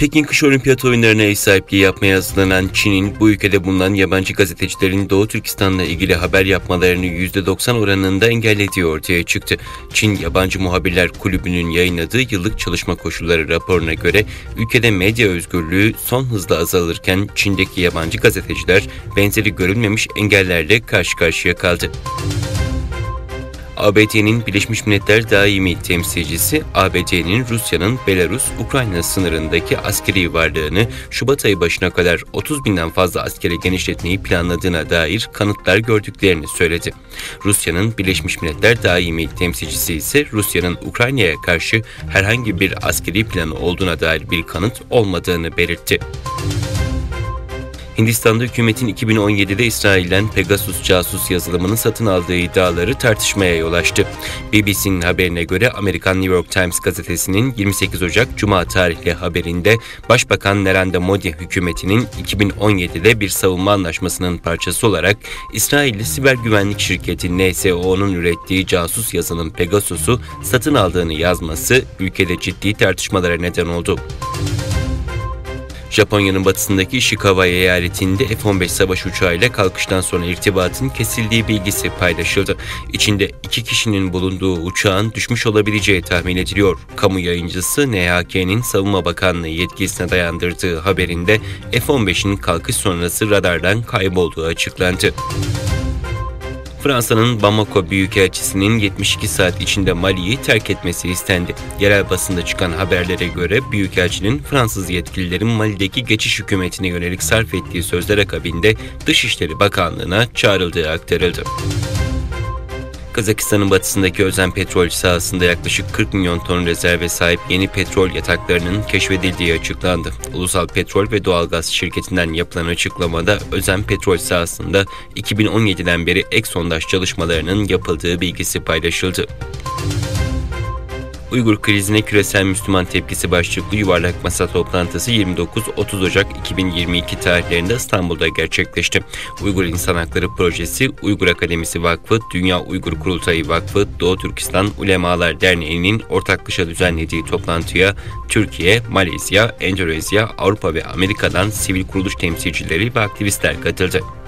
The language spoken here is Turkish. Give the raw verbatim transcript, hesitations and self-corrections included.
Pekin Kış Olimpiyat Oyunları'na ev sahipliği yapmaya hazırlanan Çin'in bu ülkede bulunan yabancı gazetecilerin Doğu Türkistan'la ilgili haber yapmalarını yüzde doksan oranında engellediği ortaya çıktı. Çin Yabancı Muhabirler Kulübü'nün yayınladığı yıllık çalışma koşulları raporuna göre ülkede medya özgürlüğü son hızla azalırken Çin'deki yabancı gazeteciler benzeri görülmemiş engellerle karşı karşıya kaldı. A B D'nin Birleşmiş Milletler Daimi Temsilcisi, A B D'nin Rusya'nın Belarus-Ukrayna sınırındaki askeri varlığını Şubat ayı başına kadar otuz binden fazla askere genişletmeyi planladığına dair kanıtlar gördüklerini söyledi. Rusya'nın Birleşmiş Milletler Daimi Temsilcisi ise Rusya'nın Ukrayna'ya karşı herhangi bir askeri planı olduğuna dair bir kanıt olmadığını belirtti. Hindistan'da hükümetin iki bin on yedide İsrail'den Pegasus casus yazılımını satın aldığı iddiaları tartışmaya yol açtı. B B C'nin haberine göre Amerikan New York Times gazetesinin yirmi sekiz Ocak Cuma tarihli haberinde Başbakan Narendra Modi hükümetinin iki bin on yedide bir savunma anlaşmasının parçası olarak İsrailli siber güvenlik şirketi N S O'nun ürettiği casus yazılım Pegasus'u satın aldığını yazması ülkede ciddi tartışmalara neden oldu. Japonya'nın batısındaki Ishikawa eyaletinde F on beş savaş uçağıyla kalkıştan sonra irtibatın kesildiği bilgisi paylaşıldı. İçinde iki kişinin bulunduğu uçağın düşmüş olabileceği tahmin ediliyor. Kamu yayıncısı N H K'nin Savunma Bakanlığı yetkisine dayandırdığı haberinde F on beşin kalkış sonrası radardan kaybolduğu açıklandı. Fransa'nın Bamako Büyükelçisi'nin yetmiş iki saat içinde Mali'yi terk etmesi istendi. Yerel basında çıkan haberlere göre Büyükelçinin Fransız yetkililerin Mali'deki geçiş hükümetine yönelik sarf ettiği sözler akabinde Dışişleri Bakanlığı'na çağrıldığı aktarıldı. Kazakistan'ın batısındaki özen petrol sahasında yaklaşık kırk milyon ton rezerve sahip yeni petrol yataklarının keşfedildiği açıklandı. Ulusal Petrol ve Doğalgaz Şirketi'nden yapılan açıklamada özen petrol sahasında iki bin on yediden beri ek sondaj çalışmalarının yapıldığı bilgisi paylaşıldı. Uygur krizine küresel Müslüman tepkisi başlıklı yuvarlak masa toplantısı yirmi dokuz otuz Ocak iki bin yirmi iki tarihlerinde İstanbul'da gerçekleşti. Uygur İnsan Hakları Projesi, Uygur Akademisi Vakfı, Dünya Uygur Kurultayı Vakfı, Doğu Türkistan Ulemalar Derneği'nin ortaklaşa düzenlediği toplantıya Türkiye, Malezya, Endonezya, Avrupa ve Amerika'dan sivil kuruluş temsilcileri ve aktivistler katıldı.